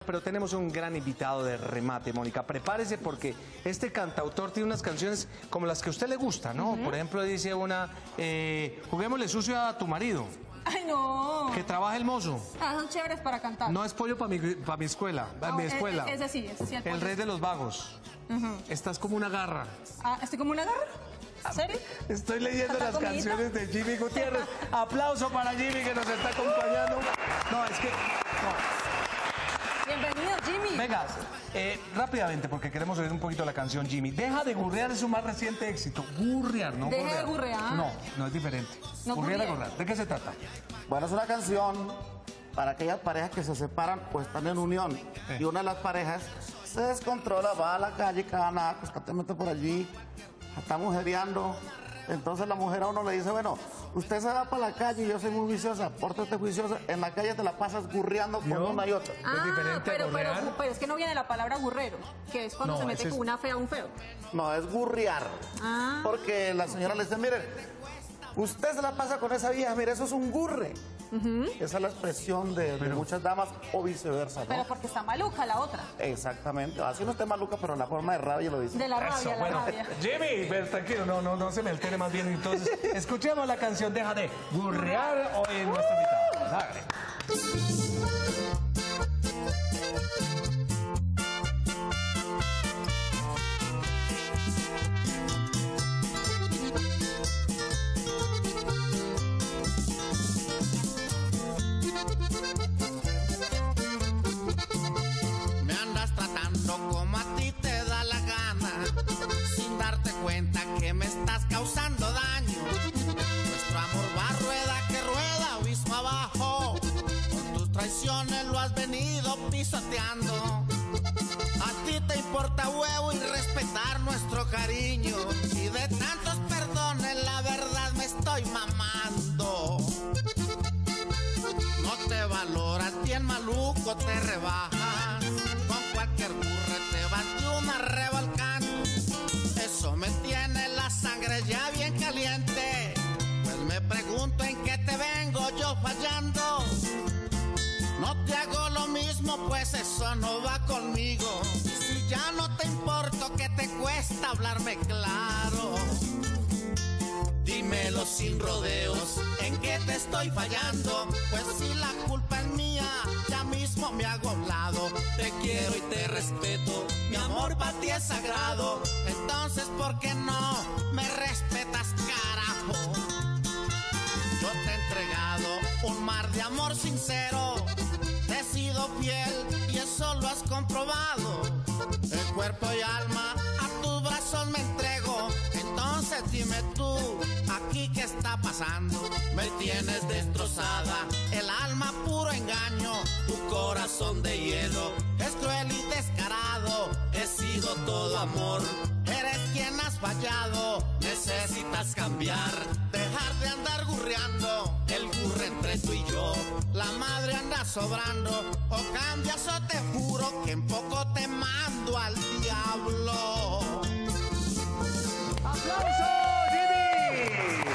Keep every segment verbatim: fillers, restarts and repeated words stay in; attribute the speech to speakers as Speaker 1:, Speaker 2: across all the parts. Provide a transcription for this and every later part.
Speaker 1: Pero tenemos un gran invitado de remate, Mónica. Prepárese porque este cantautor tiene unas canciones como las que a usted le gusta, ¿no? Uh-huh. Por ejemplo, dice una, eh, juguémosle sucio a tu marido.
Speaker 2: ¡Ay, no!
Speaker 1: Que trabaje el mozo.
Speaker 2: Ah, son chéveres para cantar.
Speaker 1: No es pollo para mi, pa mi escuela, para
Speaker 2: no,
Speaker 1: mi escuela.
Speaker 2: Ese sí, ese sí. El,
Speaker 1: el rey de los vagos. Uh-huh. Estás como una garra.
Speaker 2: Ah, ¿estoy como una garra? ¿En serio?
Speaker 1: Estoy leyendo las comidita? canciones de Jimmy Gutiérrez. Aplauso para Jimmy que nos está acompañando. No, es que... No.
Speaker 2: Bienvenido, Jimmy.
Speaker 1: Venga, eh, rápidamente, porque queremos oír un poquito la canción, Jimmy. Deja de gurrear es su más reciente éxito. Gurrear, ¿no?
Speaker 2: Deja
Speaker 1: gurrear.
Speaker 2: de gurrear.
Speaker 1: No, no es diferente.
Speaker 2: No
Speaker 1: gurrear
Speaker 2: gurrear.
Speaker 1: de gurrear. ¿De qué se trata?
Speaker 3: Bueno, es una canción para aquellas parejas que se separan o están en unión. Eh. Y una de las parejas se descontrola, va a la calle, cana, constantemente por allí, está mujereando. Entonces la mujer a uno le dice, bueno, usted se va para la calle y yo soy muy viciosa, pórtate juiciosa, en la calle te la pasas gurreando con
Speaker 1: ¿No?
Speaker 3: una y otra.
Speaker 2: Ah,
Speaker 1: es diferente
Speaker 2: pero, pero,
Speaker 1: gurrear.
Speaker 2: pero es que no viene la palabra gurrero, que es cuando
Speaker 1: No,
Speaker 2: se mete
Speaker 1: ese
Speaker 2: con
Speaker 1: es...
Speaker 2: una fea a un feo.
Speaker 3: No, es gurrear.
Speaker 2: Ah.
Speaker 3: Porque la señora le dice, mire, usted se la pasa con esa vieja, mire, eso es un gurre. Uh-huh. Esa es la expresión de, de muchas damas o viceversa, ¿no?
Speaker 2: Pero porque está maluca la otra.
Speaker 3: Exactamente, así no esté maluca, pero la forma de rabia lo dice.
Speaker 2: De la rabia,
Speaker 1: Eso,
Speaker 2: la
Speaker 1: bueno.
Speaker 2: rabia.
Speaker 1: Jimmy, pero tranquilo, no, no, no se me altere más bien. Entonces, escuchemos la canción Deja de gurrear hoy en nuestro invitado. Dale.
Speaker 4: Que me estás causando daño. Nuestro amor va a rueda que rueda abismo abajo. Con tus traiciones lo has venido pisoteando. A ti te importa huevo y respetar nuestro cariño. Y de tantos perdones la verdad me estoy mamando. No te valoras, bien maluco te rebajas. Con cualquier burre te vas de una revolcando. Eso me tiene la sangre ya bien caliente. Pues me pregunto en qué te vengo yo fallando. No te hago lo mismo, pues eso no va conmigo. Si ya no te importo, ¿qué te cuesta hablarme claro? Dímelo sin rodeos, ¿en qué te estoy fallando? Pues si la culpa es mía, ya mismo me hago a un lado. Te quiero y te respeto, mi amor para ti es sagrado. Entonces, ¿por qué no me respetas, carajo? Yo te he entregado un mar de amor sincero. Te he sido fiel y eso lo has comprobado. El cuerpo y alma a tus brazos me entrego. Entonces dime tú, ¿aquí qué está pasando? Me tienes destrozada, el alma puro engaño. Tu corazón de hielo es cruel y descarado. He sido todo amor, eres quien has fallado. Necesitas cambiar, dejar de andar gurreando. El gurre entre tú y yo, la madre anda sobrando. O cambias o te juro que en poco te mando al diablo.
Speaker 1: ¡Aplauso, Jimmy!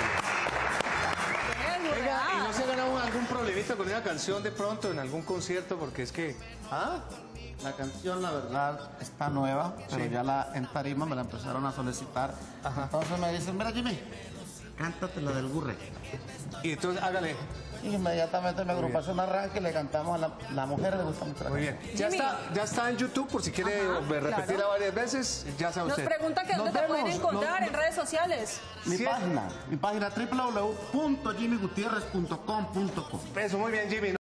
Speaker 1: Venga, ¿y no se ha ganado algún problemita con esa canción de pronto en algún concierto? Porque es que... ¿Ah?
Speaker 3: La canción, la verdad, está nueva, pero
Speaker 1: sí.
Speaker 3: ya la, en tarima me la empezaron a solicitar. Ajá. Entonces me dicen, mira Jimmy, cántate la del gurre.
Speaker 1: Y entonces hágale.
Speaker 3: Y inmediatamente mi agrupación arranca y le cantamos a la, la mujer, le gusta mucho la
Speaker 1: Muy bien. Ya está, ya está en YouTube, por si quiere
Speaker 2: Ajá,
Speaker 1: repetirla
Speaker 2: claro.
Speaker 1: varias veces, ya sabe
Speaker 2: Nos
Speaker 1: usted.
Speaker 2: pregunta que dónde
Speaker 1: Nos
Speaker 2: te pueden
Speaker 1: vemos,
Speaker 2: encontrar
Speaker 1: nos-
Speaker 2: en redes sociales.
Speaker 3: Mi
Speaker 1: Sí.
Speaker 3: página, mi página doble u doble u doble u punto jimmy gutierrez punto com punto com.
Speaker 1: Eso, muy bien, Jimmy.